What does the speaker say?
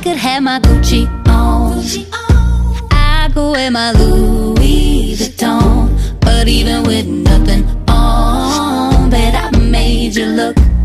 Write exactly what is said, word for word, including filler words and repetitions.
could have my Gucci on, I could wear my Louis Vuitton, but even with nothing on, bet I made you look